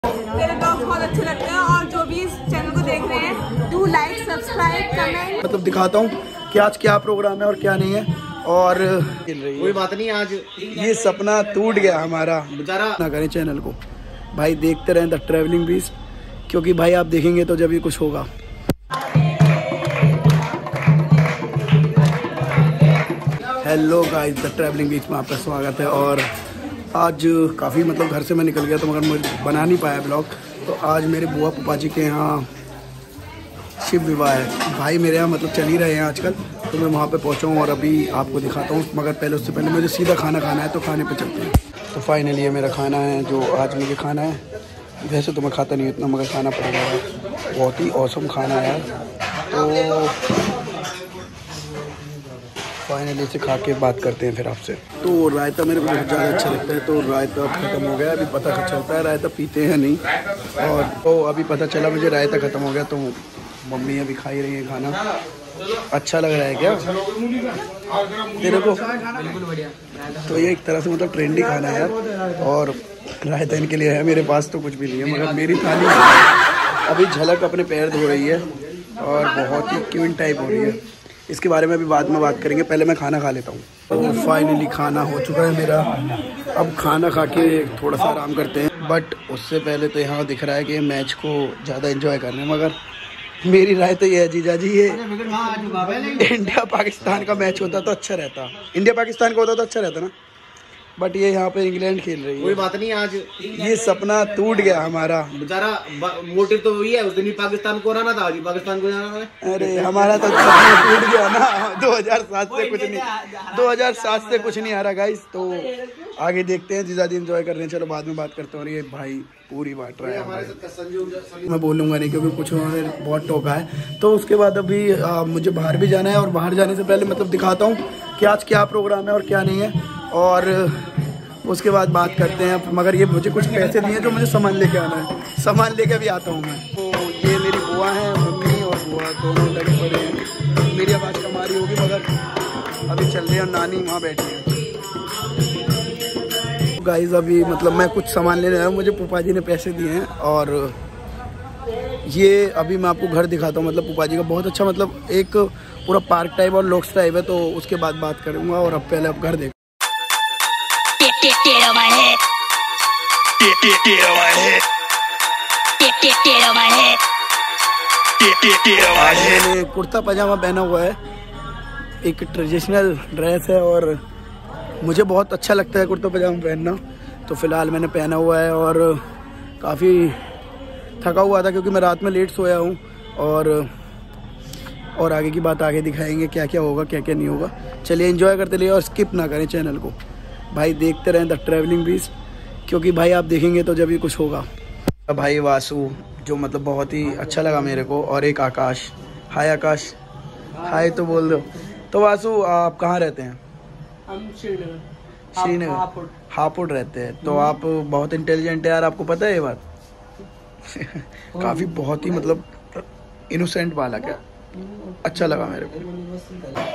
मेरे ब्लॉग बहुत अच्छे लगते हैं और जो भी इस चैनल को देख रहे हैं डू लाइक सब्सक्राइब कमेंट। मतलब दिखाता हूँ कि आज क्या प्रोग्राम है और क्या नहीं है। और कोई बात नहीं, आज ये सपना टूट गया हमारा, बेचारा ना करें चैनल को भाई, देखते रहें द ट्रैवलिंग बीस्ट, क्योंकि भाई आप देखेंगे तो जब ये कुछ होगा। हेलो गाइस, द ट्रैवलिंग बीच में आपका स्वागत है। और आज काफ़ी मतलब घर से मैं निकल गया तो मगर मुझे बना नहीं पाया ब्लॉग। तो आज मेरे बुआ पुपा जी के यहाँ शिव विवाह है भाई, मेरे यहाँ मतलब चल ही रहे हैं आजकल, तो मैं वहाँ पे पहुँचा हूँ और अभी आपको दिखाता हूँ। मगर पहले उससे पहले मुझे सीधा खाना खाना है, तो खाने पे चलते हैं। तो फाइनली ये मेरा खाना है जो आज मुझे खाना है। वैसे तो मैं खाता नहीं इतना, मगर खाना पड़ेगा, बहुत ही औसम खाना है। तो फाइनली इसे खा के बात करते हैं फिर आपसे। तो रायता मेरे को बहुत ज़्यादा अच्छा लगता है, तो रायता ख़त्म हो गया। अभी पता चलता है रायता पीते हैं नहीं, और तो अभी पता चला मुझे रायता ख़त्म हो गया। तो मम्मी अभी खा ही रही है खाना। अच्छा लग रहा है क्या तेरे को? बिल्कुल बढ़िया। तो ये एक तरह से मतलब ट्रेंडी खाना है यार। और रायता इनके लिए है, मेरे पास तो कुछ भी नहीं है, मगर मेरी थाली अभी झलक अपने पैर धो रही है और बहुत ही क्यूट टाइप हो रही है। इसके बारे में अभी बाद में बात करेंगे, पहले मैं खाना खा लेता हूँ। तो फाइनली खाना हो चुका है मेरा। अब खाना खा के थोड़ा सा आराम करते हैं, बट उससे पहले तो यहाँ दिख रहा है कि मैच को ज़्यादा एंजॉय कर रहे हैं। मगर मेरी राय तो ये है जीजा जी, ये इंडिया पाकिस्तान का मैच होता तो अच्छा रहता, इंडिया पाकिस्तान का होता तो अच्छा रहता ना, बट ये यहाँ पे इंग्लैंड खेल रही है। कोई बात नहीं, आज ये सपना टूट गया हमारा। बेचारा मोटिव तो वही है, उस दिन ही पाकिस्तान को हराना था, आज ही पाकिस्तान को जाना था। अरे हमारा तो सपना टूट गया ना। 2007 से कुछ नहीं, 2007 से कुछ नहीं हारा गाइस। तो आगे देखते हैं, जीजा जी एंजॉय कर रहे हैं, चलो बाद में बात करते हैं। और ये भाई पूरी बांट रहा है, मैं बोलूँगा नहीं क्योंकि कुछ उन्होंने बहुत टोका है। तो उसके बाद अभी मुझे बाहर भी जाना है, और बाहर जाने से पहले मतलब दिखाता हूँ कि आज क्या प्रोग्राम है और क्या नहीं है, और उसके बाद बात करते हैं। मगर ये मुझे कुछ पैसे दिए जो मुझे सामान लेके आना है, सामान लेके भी आता हूँ मैं। तो ये मेरी बुआ है, मम्मी और बुआ दोनों लगे पड़े हैं। मेरी आवाज़ कमारी होगी, मगर अभी चल रही है और नानी वहाँ बैठी है। गाइस अभी मतलब मैं कुछ सामान लेने आया हूँ, मुझे पुपा जी ने पैसे दिए हैं। और ये अभी मैं आपको घर दिखाता हूँ, मतलब पुपा जी का बहुत अच्छा, मतलब एक पूरा पार्क टाइप और लॉक्स टाइप है। तो उसके बाद बात करूँगा, और अब पहले अब घर देख। मैंने कुर्ता पजामा पहना हुआ है, एक ट्रेडिशनल ड्रेस है, और मुझे बहुत अच्छा लगता है कुर्ता पजामा पहनना। तो फिलहाल मैंने पहना हुआ है, और काफ़ी थका हुआ था क्योंकि मैं रात में लेट सोया हूँ। और आगे की बात आगे दिखाएंगे, क्या क्या होगा क्या क्या नहीं होगा। चलिए एंजॉय करते रहिए और स्किप ना करें चैनल को भाई, देखते रहें द ट्रैवलिंग बीस्ट, क्योंकि भाई आप देखेंगे तो जब भी कुछ होगा। भाई वासु जो मतलब बहुत ही अच्छा लगा मेरे को, और एक आकाश। हाय आकाश, हाय तो बोल दो। तो वासु आप कहाँ रहते हैं? हम श्रीनगर हापुड़ रहते हैं। तो आप बहुत इंटेलिजेंट है यार, आपको पता है ये बात? काफ़ी बहुत ही मतलब इनोसेंट बालक है, अच्छा लगा मेरे को।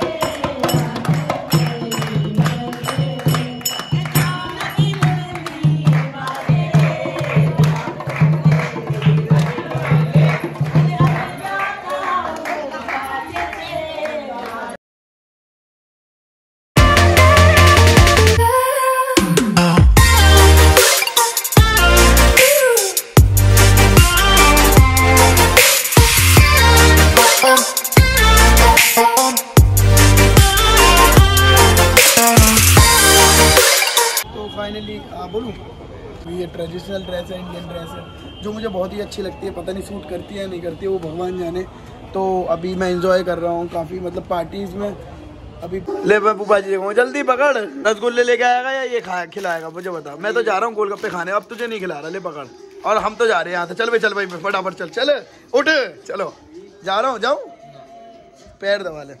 फाइनली बोलूँ, ये ट्रेडिशनल ड्रेस है, इंडियन ड्रेस है, जो मुझे बहुत ही अच्छी लगती है। पता नहीं सूट करती है नहीं करती है, वो भगवान जाने। तो अभी मैं एंजॉय कर रहा हूँ काफ़ी, मतलब पार्टीज़ में। अभी ले मैं पुपा जी देखूँ, जल्दी पकड़, रसगुल्ले लेके आएगा या ये खिलाएगा मुझे बता। मैं तो जा रहा हूँ गोलगप्पे खाने, अब तुझे नहीं खिला रहा, ले पकड़। और हम तो जा रहे हैं यहाँ से, चल भाई फटाफट चल, चल उठ, चलो जा रहा हूँ, जाऊँ पैर दबा ले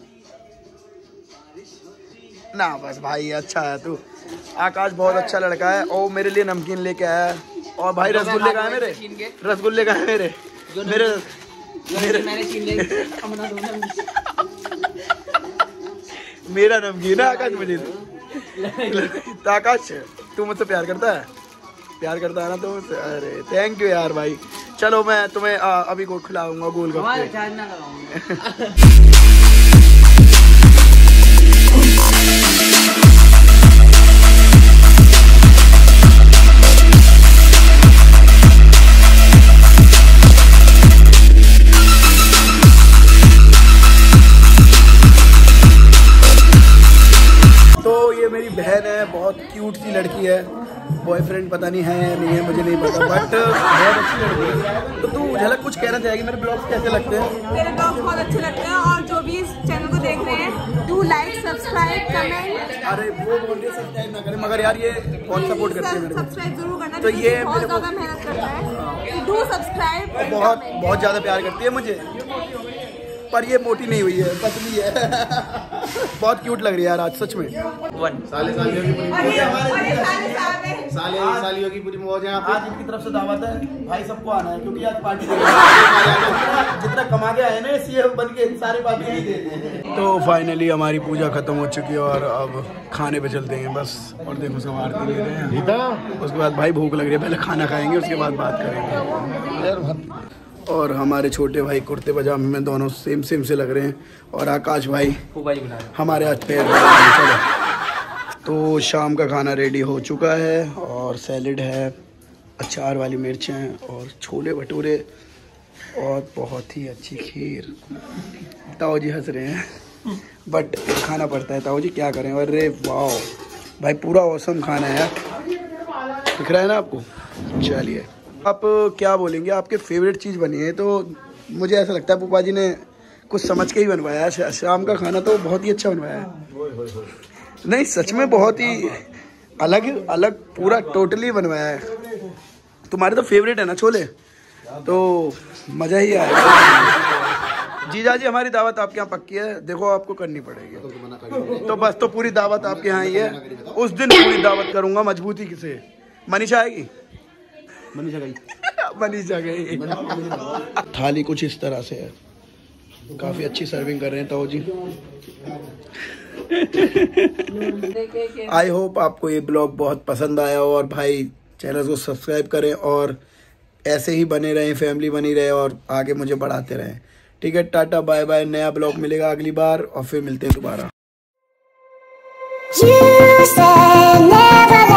ना, बस भाई अच्छा है तू। आकाश बहुत अच्छा लड़का है, और मेरे लिए नमकीन लेके आया है। और भाई रसगुल्ले कहाँ है मेरे? रसगुल्ले कहाँ है मेरे? मेरा नमकीन है आकाश मुझे। तो आकाश तू मुझसे प्यार करता है? प्यार करता है ना तो अरे थैंक यू यार भाई। चलो मैं तुम्हें अभी को खिलाऊंगा गोलगप्पे। मेरी बहन है, बहुत क्यूट सी लड़की है, बॉयफ्रेंड पता नहीं है नहीं है मुझे नहीं पता, बट बहुत अच्छी लड़की है। तो तू झलक कुछ कहना चाहेगी? मेरे ब्लॉग्स कैसे लगते हैं? मेरे ब्लॉग्स बहुत अच्छे लगते हैं और जो भी इस चैनल को देख रहे हैं डू लाइक सब्सक्राइब कमेंट। अरे वो बोल रही है सब्सक्राइब ना करें, मगर यार ये बहुत सपोर्ट करते हैं मेरे को। सब्सक्राइब जरूर करना, तो ये बहुत ज़्यादा मेहनत करता है। Do subscribe. बहुत ज़्यादा प्यार करती है मुझे, पर ये मोटी नहीं हुई है, पतली है। बहुत क्यूट लग रही है यार आज सच में। सालियों की पूरी मौज है। आज इनकी तरफ से दावत है भाई, सबको आना है क्योंकि आज पार्टी जितना कमा के आए ना सीएम बन के सारे पार्टी नहीं देते हैं। तो फाइनली हमारी पूजा खत्म हो चुकी है और अब खाने पे चलते हैं बस। और देखो सब आरती ले रहे हैं, उसके बाद भाई भूख लग रही है, पहले खाना खाएंगे उसके बाद बात करेंगे। और हमारे छोटे भाई कुर्ते पजामे में दोनों सेम से लग रहे हैं, और आकाश भाई हमारे आज पैर। चलो तो शाम का खाना रेडी हो चुका है और सैलेड है, अचार वाली मिर्चें और छोले भटूरे और बहुत ही अच्छी खीर। ताऊ जी हंस रहे हैं बट खाना पड़ता है, ताऊ जी क्या करें। अरे वाह भाई पूरा औसम खाना है यार, दिख रहा है ना आपको। चलिए आप क्या बोलेंगे, आपके फेवरेट चीज़ बनी है? तो मुझे ऐसा लगता है पुपा जी ने कुछ समझ के ही बनवाया है। शाम का खाना तो बहुत ही अच्छा बनवाया है। नहीं सच में बहुत ही अलग पूरा टोटली बनवाया है। तुम्हारे तो फेवरेट है ना छोले, तो मज़ा ही आएगा। जीजा जी हमारी दावत आपके यहाँ पक्की है, देखो आपको करनी पड़ेगी। तो बस तो पूरी दावत आपके यहाँ ही है, उस दिन पूरी दावत करूँगा मजबूती से। मनीषा आएगी? मनीषा गई। थाली कुछ इस तरह से है, काफी अच्छी सर्विंग कर रहे हैं ताऊ जी। आई होप आपको ये ब्लॉग बहुत पसंद आया हो, और भाई चैनल को सब्सक्राइब करें और ऐसे ही बने रहें, फैमिली बनी रहे और आगे मुझे बढ़ाते रहें। ठीक है, टाटा बाय बाय। नया ब्लॉग मिलेगा अगली बार और फिर मिलते हैं दोबारा।